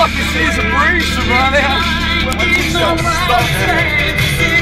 I can see is a breeze from right out.